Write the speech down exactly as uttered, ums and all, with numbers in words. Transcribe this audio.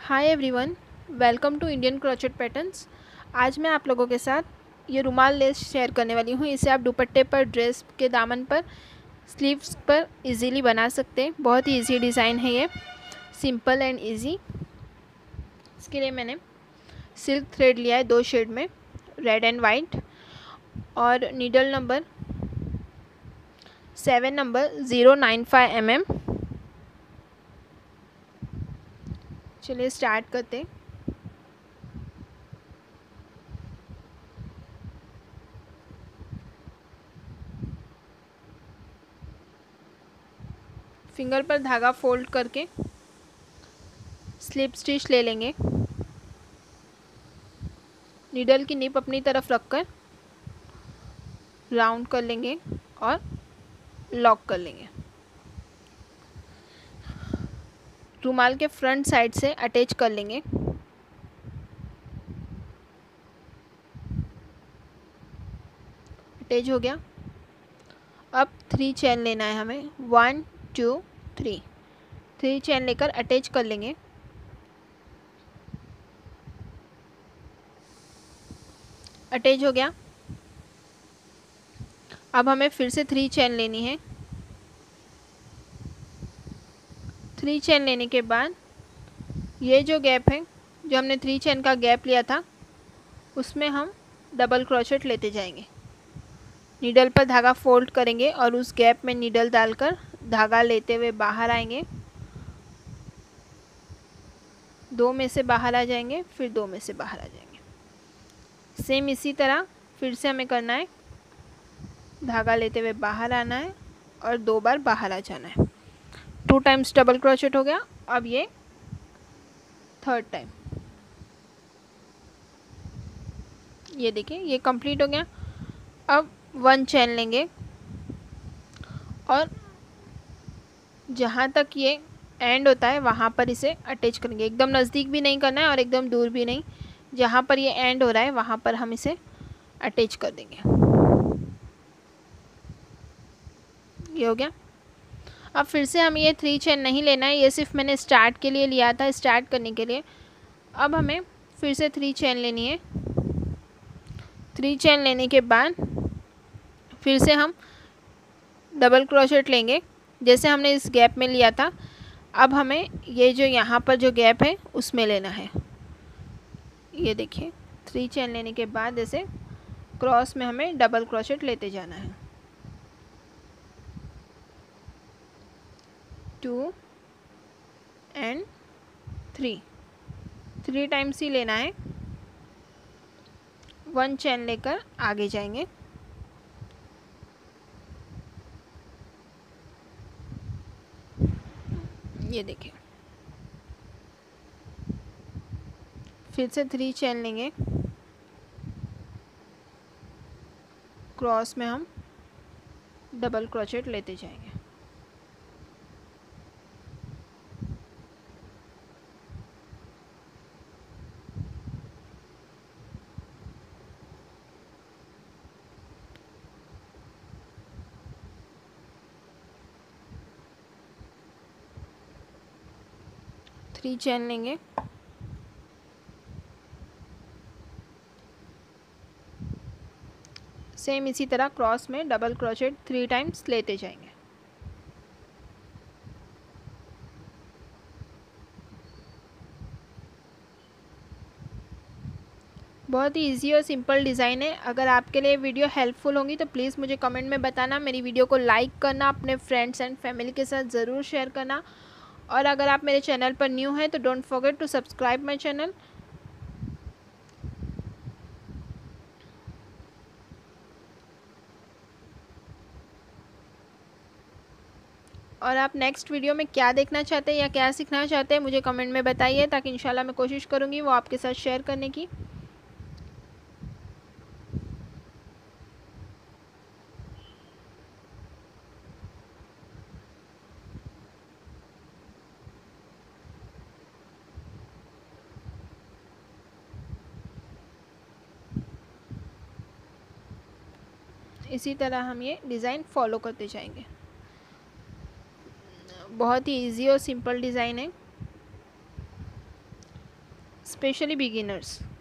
Hi everyone, welcome to Indian crochet patterns. आज मैं आप लोगों के साथ ये रुमाल लेस शेयर करने वाली हूँ। इसे आप दुपट्टे पर, ड्रेस के दामन पर, स्लीव्स पर इजीली बना सकते हैं। बहुत ही इजी डिज़ाइन है ये, सिंपल एंड इजी। इसके लिए मैंने सिल्क थ्रेड लिया है दो शेड में, रेड एंड वाइट, और needle number seven number zero nine five m m. चलिए स्टार्ट करते हैं। फिंगर पर धागा फोल्ड करके स्लिप स्टिच ले लेंगे। नीडल की निप अपनी तरफ रखकर राउंड कर लेंगे और लॉक कर लेंगे। रुमाल के फ्रंट साइड से अटैच कर लेंगे। अटैच हो गया। अब थ्री चेन लेना है हमें, one two three. Three chain लेकर अटैच कर लेंगे। अटैच हो गया। अब हमें फिर से थ्री चेन लेनी है। थ्री चेन लेने के बाद ये जो गैप है, जो हमने थ्री चेन का गैप लिया था, उसमें हम डबल क्रोचेट लेते जाएंगे। नीडल पर धागा फोल्ड करेंगे और उस गैप में नीडल डालकर धागा लेते हुए बाहर आएंगे। दो में से बाहर आ जाएंगे, फिर दो में से बाहर आ जाएंगे। सेम इसी तरह फिर से हमें करना है। धागा लेते हुए बाहर आना है और दो बार बाहर आ जाना है। टू टाइम्स डबल क्रोचेट हो गया। अब ये थर्ड टाइम, ये देखिए ये कंप्लीट हो गया। अब वन चेन लेंगे और जहाँ तक ये एंड होता है वहाँ पर इसे अटैच करेंगे। एकदम नज़दीक भी नहीं करना है और एकदम दूर भी नहीं। जहाँ पर ये एंड हो रहा है वहाँ पर हम इसे अटैच कर देंगे। ये हो गया। अब फिर से हमें ये थ्री चेन नहीं लेना है, ये सिर्फ मैंने स्टार्ट के लिए लिया था, स्टार्ट करने के लिए। अब हमें फिर से थ्री चेन लेनी है। थ्री चेन लेने के बाद फिर से हम डबल क्रोचेट लेंगे, जैसे हमने इस गैप में लिया था। अब हमें ये जो यहाँ पर जो गैप है उसमें लेना है। ये देखिए, थ्री चेन लेने के बाद जैसे क्रॉस में हमें डबल क्रोचेट लेते जाना है। Two and three, three times ही लेना है। वन चेन लेकर आगे जाएंगे। ये देखिए, फिर से थ्री चेन लेंगे। क्रॉस में हम डबल क्रोचेट लेते जाएंगे। थ्री चेन लेंगे। सेम इसी तरह क्रॉस में डबल क्रोचेट थ्री टाइम्स लेते जाएंगे। बहुत ही इजी और सिंपल डिज़ाइन है। अगर आपके लिए वीडियो हेल्पफुल होंगी तो प्लीज़ मुझे कमेंट में बताना। मेरी वीडियो को लाइक करना, अपने फ्रेंड्स एंड फैमिली के साथ ज़रूर शेयर करना। और अगर आप मेरे चैनल पर न्यू हैं तो don't forget to subscribe my channel. और आप नेक्स्ट वीडियो में क्या देखना चाहते हैं या क्या सीखना चाहते हैं मुझे कमेंट में बताइए, ताकि इंशाल्लाह मैं कोशिश करूँगी वो आपके साथ शेयर करने की। इसी तरह हम ये डिज़ाइन फॉलो करते जाएंगे। बहुत ही इजी और सिंपल डिज़ाइन है। Specially beginners.